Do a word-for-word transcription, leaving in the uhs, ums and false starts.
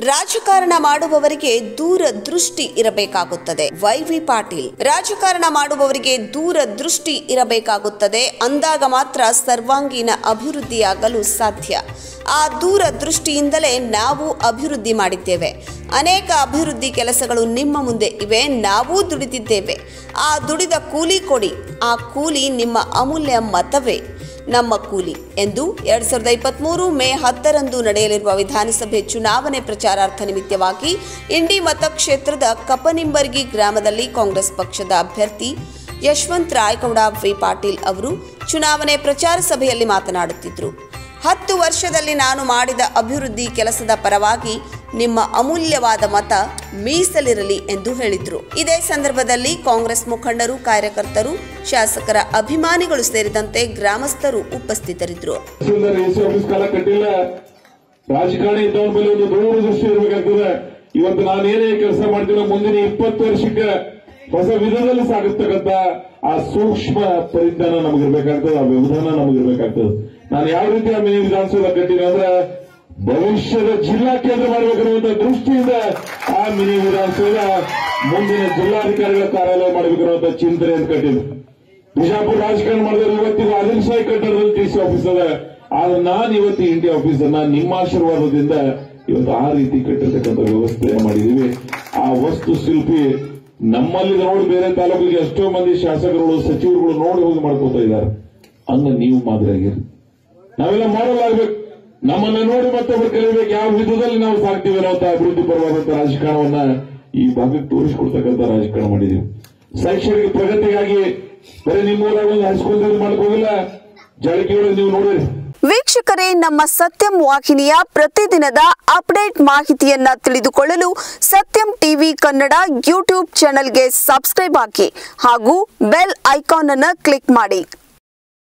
ರಾಜಕಾರಣ ಮಾಡುವವರಿಗೆ ದೂರದೃಷ್ಟಿ ಇರಬೇಕಾಗುತ್ತದೆ. Y V Patil. ರಾಜಕಾರಣ ಮಾಡುವವರಿಗೆ ದೂರದೃಷ್ಟಿ ಇರಬೇಕಾಗುತ್ತದೆ. ಅಂದಾಗ ಮಾತ್ರ ಸರ್ವಾಂಗೀಣ ಅಭಿವೃದ್ಧಿಯಾಗಲು ಸಾಧ್ಯ. ಆ ದೂರದೃಷ್ಟಿಯಿಂದಲೇ ನಾವು ಅಭಿವೃದ್ಧಿ ಮಾಡಿದ್ದೇವೆ. ಅನೇಕ ಅಭಿವೃದ್ಧಿ ಕೆಲಸಗಳು ನಿಮ್ಮ ಮುಂದೆ ಇವೆ. ನಾವು ದುಡಿದಿದ್ದೇವೆ. ಆ ದುಡಿದ ಕೂಲಿ ಕೊಡಿ. ಆ ಕೂಲಿ ನಿಮ್ಮ ಅಮೂಲ್ಯ ಮತವೇ ನಮ್ಮ ಕೂಲಿ ಎಂದು ಎರಡ್ ಸಾವಿರದ ಇಪ್ಪತ್ಮೂರು ಮೇ ಹತ್ತರಂದು ನಡೆಯಲಿರುವ ವಿಧಾನಸಭೆ ಚುನಾವಣೆ ಪ್ರಚಾರಾರ್ಥ ನಿಮಿತ್ತವಾಗಿ ಇಂಡಿ ಮತಕ್ಷೇತ್ರದ ಕಪನಿಂಬರ್ಗಿ ಗ್ರಾಮದಲ್ಲಿ ಕಾಂಗ್ರೆಸ್ ಪಕ್ಷದ ಅಭ್ಯರ್ಥಿ ಯಶವಂತ್ ರಾಯಗೌಡ ವಿ ಪಾಟೀಲ್ ಅವರು ಚುನಾವಣೆ ಪ್ರಚಾರ ಸಭೆಯಲ್ಲಿ ಮಾತನಾಡುತ್ತಿದ್ದರು. ಹತ್ತು ವರ್ಷದಲ್ಲಿ ನಾನು ಮಾಡಿದ ಅಭಿವೃದ್ಧಿ ಕೆಲಸದ ಪರವಾಗಿ ನಿಮ್ಮ ಅಮೂಲ್ಯವಾದ ಮತ ಮೀಸಲಿರಲಿ ಎಂದು ಹೇಳಿದರು. ಇದೇ ಸಂದರ್ಭದಲ್ಲಿ ಕಾಂಗ್ರೆಸ್ ಮುಖಂಡರು, ಕಾರ್ಯಕರ್ತರು, ಶಾಸಕರ ಅಭಿಮಾನಿಗಳು ಸೇರಿದಂತೆ ಗ್ರಾಮಸ್ಥರು ಉಪಸ್ಥಿತರಿದ್ದರು. ರಾಜಕಾರಣಿ ಇದ್ದವರ ಮೇಲೆ ಒಂದು ದೂರದೃಷ್ಟಿ ಇರಬೇಕಾಗ್ತದೆ. ಇವತ್ತು ನಾನೇನೇ ಕೆಲಸ ಮಾಡ್ತೀನೋ ಮುಂದಿನ ಇಪ್ಪತ್ತು ವರ್ಷಕ್ಕೆ ಹೊಸ ವಿಧದಲ್ಲಿ ಸಾಗಿಸ್ತಕ್ಕಂಥ ಆ ಸೂಕ್ಷ್ಮ ಪರಿಜ್ಞಾನ ನಮಗಿರ್ಬೇಕಾಗ್ತದೆ, ಆ ವ್ಯವಧಾನ ನಮಗಿರ್ಬೇಕಾಗ್ತದೆ. ನಾನು ಯಾವ ರೀತಿ ಆ ಮಿನಿ ವಿಧಾನಸೌಧ ಕಟ್ಟಿನಿ ಅಂದ್ರೆ ಭವಿಷ್ಯದ ಜಿಲ್ಲಾ ಕೇಂದ್ರ ಮಾಡಬೇಕಿರುವಂತ ದೃಷ್ಟಿಯಿಂದ ಆ ಮಿನಿ ವಿಧಾನಸೌಧ ಮುಂದಿನ ಜಿಲ್ಲಾಧಿಕಾರಿಗಳ ಕಾರ್ಯಾಲಯ ಮಾಡಬೇಕಿರುವಂತ ಚಿಂತನೆ ಅಂತ ಕಟ್ಟಿದ್ದೆ. ಬಿಜಾಪುರ ರಾಜಕಾರಣ ಮಾಡಿದ್ರೆ ಇವತ್ತಿಗೂ ಆದಿಲ್ಶಾಹಿ ಕಟ್ಟಡದಲ್ಲಿ ಟಿಸಿ ಆಫೀಸ್ ಅದ. ಆದ್ರೆ ನಾನು ಇವತ್ತು ಇಂಡಿಯಾ ಆಫೀಸ್ ಅನ್ನ ನಿಮ್ಮ ಆಶೀರ್ವಾದದಿಂದ ಇವತ್ತು ಆ ರೀತಿ ಕಟ್ಟಿರ್ತಕ್ಕಂಥ ವ್ಯವಸ್ಥೆ ಮಾಡಿದೀವಿ. ಆ ವಸ್ತು ಶಿಲ್ಪಿ ನಮ್ಮಲ್ಲಿ ನೋಡಿ ಬೇರೆ ತಾಲೂಕಿಗೆ ಎಷ್ಟೋ ಮಂದಿ ಶಾಸಕರುಗಳು, ಸಚಿವರುಗಳು ನೋಡಿ ಹೋಗಿ ಮಾಡ್ಕೋತಾ ಇದ್ದಾರೆ. ಹಂಗ ನೀವು ಮಾದರಿಯಾಗಿರಿ. ನಾವೆಲ್ಲ ಮಾಡಲ್ ಆಗ್ಬೇಕು. ನಮ್ಮನ್ನ ನೋಡಿ ಮತ್ತೊಬ್ಬರು ಕಲಿಬೇಕು. ಯಾವ ವಿಧದಲ್ಲಿ ನಾವು ಸಾಕ್ತೀವಿ ಅನ್ನೋ ಅಭಿವೃದ್ಧಿ ಪರವಾದಂತ ರಾಜಕಾರಣವನ್ನ ಈ ಭಾಗಕ್ಕೆ ತೋರಿಸಿಕೊಡ್ತಕ್ಕಂಥ ರಾಜಕಾರಣ ಮಾಡಿದೀವಿ. ಶೈಕ್ಷಣಿಕ ಪ್ರಗತಿಗಾಗಿ ಬರೀ ನಿಮ್ಮೂರಾಗ ಒಂದು ಹೈಸ್ಕೂಲ್ ಮಾಡ್ಕೋಗಿಲ್ಲ, ಜಾರಕಿಹೊಳಿ ನೀವು ನೋಡಿರಿ. ವೀಕ್ಷಕರೇ, ನಮ್ಮ ಸತ್ಯಂ ವಾಹಿನಿಯ ಪ್ರತಿದಿನದ ಅಪ್ಡೇಟ್ ಮಾಹಿತಿಯನ್ನ ತಿಳಿದುಕೊಳ್ಳಲು ಸತ್ಯಂ ಟಿವಿ ಕನ್ನಡ ಯೂಟ್ಯೂಬ್ ಚಾನೆಲ್ಗೆ ಸಬ್ಸ್ಕ್ರೈಬ್ ಹಾಕಿ ಹಾಗೂ ಬೆಲ್ ಐಕಾನ್ ಅನ್ನು ಕ್ಲಿಕ್ ಮಾಡಿ.